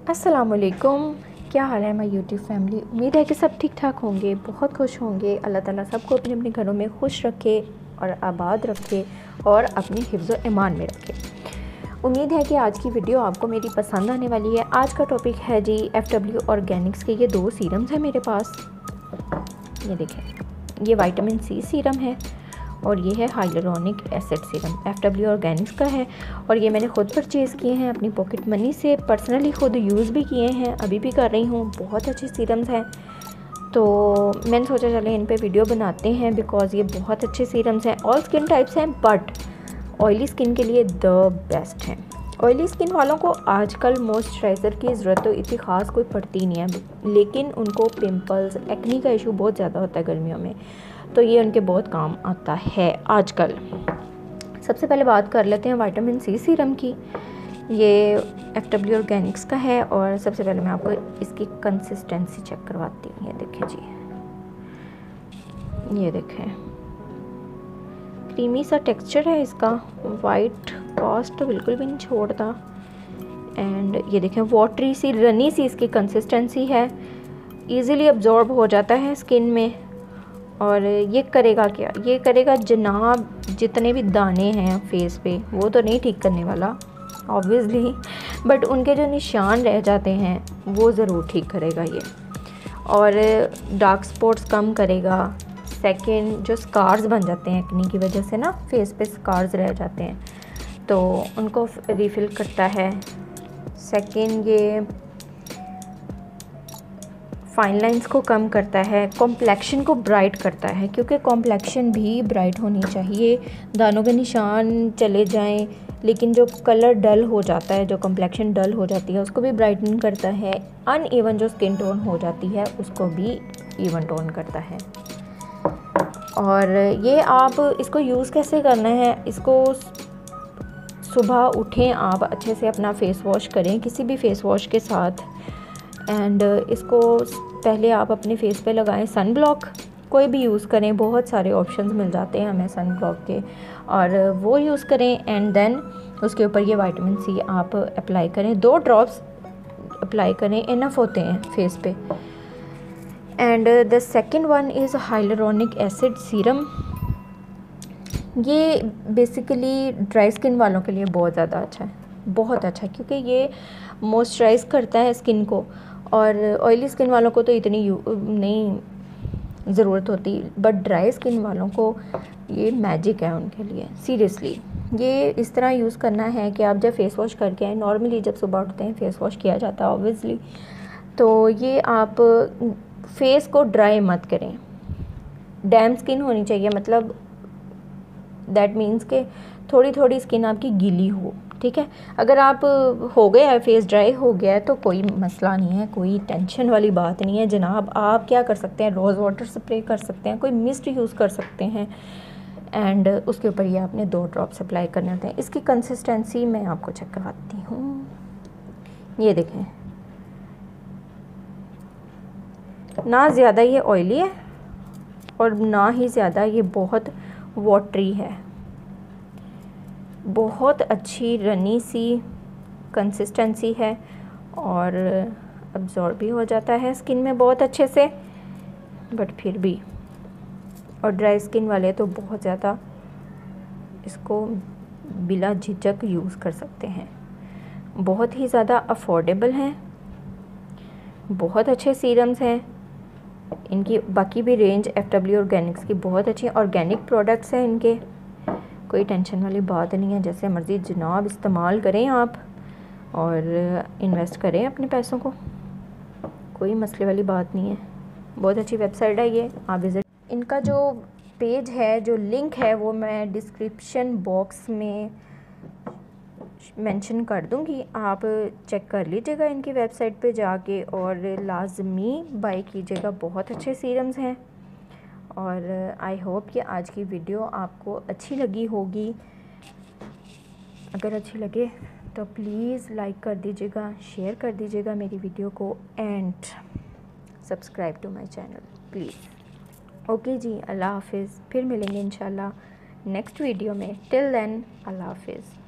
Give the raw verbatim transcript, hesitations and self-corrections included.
अस्सलामुअलैकुम, क्या हाल है माय यूट्यूब फैमिली। उम्मीद है कि सब ठीक ठाक होंगे, बहुत खुश होंगे। अल्लाह ताला सबको अपने अपने घरों में खुश रखे और आबाद रखे और अपनी हिफ्ज़ व ईमान में रखे। उम्मीद है कि आज की वीडियो आपको मेरी पसंद आने वाली है। आज का टॉपिक है जी एफ डब्ल्यू ऑर्गेनिक्स के ये दो सीरम्स हैं मेरे पास। ये देखें, ये विटामिन सी सीरम है और ये है hyaluronic acid serum. F W organics का है और ये मैंने ख़ुद परचेज़ किए हैं अपनी पॉकेट मनी से। पर्सनली ख़ुद यूज़ भी किए हैं, अभी भी कर रही हूँ। बहुत अच्छे सीरम्स हैं, तो मैंने सोचा चले इन पे वीडियो बनाते हैं बिकॉज़ ये बहुत अच्छे सीरम्स हैं। ऑल स्किन टाइप्स हैं बट ऑयली स्किन के लिए द बेस्ट हैं। ऑयली स्किन वालों को आजकल मॉइस्चराइज़र की ज़रूरत तो इतनी ख़ास कोई पड़ती नहीं है, लेकिन उनको पिंपल्स, एक्नी का इशू बहुत ज़्यादा होता है गर्मियों में, तो ये उनके बहुत काम आता है आजकल। सबसे पहले बात कर लेते हैं विटामिन सी सीरम की। ये एफ डब्ल्यू ऑर्गेनिक्स का है और सबसे पहले मैं आपको इसकी कंसिस्टेंसी चेक करवाती हूँ। ये देखें जी, ये देखें, क्रीमी सा टेक्सचर है इसका, वाइट कास्ट तो बिल्कुल भी नहीं छोड़ता। एंड ये देखें, वाटरी सी, रनी सी इसकी कंसिस्टेंसी है, ईज़िली अब्जॉर्ब हो जाता है स्किन में। और ये करेगा क्या, ये करेगा जनाब जितने भी दाने हैं फेस पे वो तो नहीं ठीक करने वाला ऑब्वियसली, बट उनके जो निशान रह जाते हैं वो ज़रूर ठीक करेगा ये। और डार्क स्पॉट्स कम करेगा। सेकंड, जो स्कार्स बन जाते हैं एक्नी की वजह से ना, फेस पे स्कार्स रह जाते हैं तो उनको रिफ़िल करता है। सेकंड, ये फाइन लाइंस को कम करता है। कॉम्प्लेक्शन को ब्राइट करता है, क्योंकि कॉम्प्लेक्शन भी ब्राइट होनी चाहिए। दानों के निशान चले जाएं लेकिन जो कलर डल हो जाता है, जो कॉम्प्लेक्शन डल हो जाती है उसको भी ब्राइटन करता है। अनइवन जो स्किन टोन हो जाती है उसको भी इवन टोन करता है। और ये आप इसको यूज़ कैसे करना है, इसको सुबह उठें आप अच्छे से अपना फ़ेस वॉश करें किसी भी फ़ेस वॉश के साथ। एंड इसको पहले आप अपने फेस पे लगाएं। सन ब्लॉक कोई भी यूज़ करें, बहुत सारे ऑप्शंस मिल जाते हैं हमें सन ब्लॉक के, और वो यूज़ करें। एंड देन उसके ऊपर ये विटामिन सी आप अप्लाई करें, दो ड्रॉप्स अप्लाई करें, इनफ होते हैं फेस पे। And the second one is hyaluronic acid serum. ये बेसिकली ड्राई स्किन वालों के लिए बहुत ज़्यादा अच्छा है, बहुत अच्छा, क्योंकि ये मॉइस्चराइज़ करता है स्किन को। और ऑयली स्किन वालों को तो इतनी नहीं ज़रूरत होती, बट ड्राई स्किन वालों को ये मैजिक है उनके लिए। सीरियसली ये इस तरह यूज़ करना है कि आप जब फेस वॉश करके आए, नॉर्मली जब सुबह उठते हैं फेस वॉश किया जाता है ऑब्वियसली, तो ये आप फेस को ड्राई मत करें। डैम स्किन होनी चाहिए, मतलब दैट मीन्स के थोड़ी थोड़ी स्किन आपकी गीली हो, ठीक है। अगर आप हो गया है, फेस ड्राई हो गया है, तो कोई मसला नहीं है, कोई टेंशन वाली बात नहीं है जनाब। आप क्या कर सकते हैं, रोज़ वाटर स्प्रे कर सकते हैं, कोई मिस्ट यूज़ कर सकते हैं। एंड उसके ऊपर ये आपने दो ड्रॉप्स अप्लाई करने होते हैं। इसकी कंसिस्टेंसी मैं आपको चेक करवाती हूँ। ये देखें, ना ज़्यादा ये ऑयली है और ना ही ज़्यादा ये बहुत वाटरी है। बहुत अच्छी रनी सी कंसिस्टेंसी है और अब्जॉर्ब भी हो जाता है स्किन में बहुत अच्छे से। बट फिर भी, और ड्राई स्किन वाले तो बहुत ज़्यादा इसको बिला झिझक यूज़ कर सकते हैं। बहुत ही ज़्यादा अफोर्डेबल हैं, बहुत अच्छे सीरम्स हैं। इनकी बाकी भी रेंज एफ डब्ल्यू ऑर्गेनिक्स की बहुत अच्छी ऑर्गेनिक प्रोडक्ट्स हैं इनके, कोई टेंशन वाली बात नहीं है। जैसे मर्ज़ी जनाब इस्तेमाल करें आप और इन्वेस्ट करें अपने पैसों को, कोई मसले वाली बात नहीं है। बहुत अच्छी वेबसाइट है ये, आप विज़िट। इनका जो पेज है, जो लिंक है, वो मैं डिस्क्रिप्शन बॉक्स में मेंशन कर दूंगी, आप चेक कर लीजिएगा इनकी वेबसाइट पे जाके और लाजमी बाय कीजिएगा। बहुत अच्छे सीरम्स हैं और आई होप कि आज की वीडियो आपको अच्छी लगी होगी। अगर अच्छी लगे तो प्लीज़ लाइक कर दीजिएगा, शेयर कर दीजिएगा मेरी वीडियो को, and subscribe to my channel please. Okay जी, अल्लाह हाफिज़। फिर मिलेंगे इंशाल्लाह नेक्स्ट वीडियो में। टिल देन, अल्लाह हाफिज़।